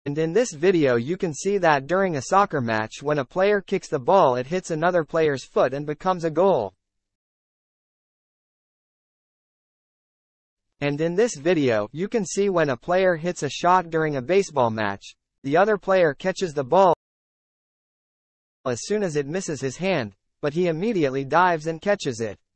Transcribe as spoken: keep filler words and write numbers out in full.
And in this video you can see that during a soccer match, when a player kicks the ball, it hits another player's foot and becomes a goal. And in this video, you can see when a player hits a shot during a baseball match, the other player catches the ball as soon as it misses his hand, but he immediately dives and catches it.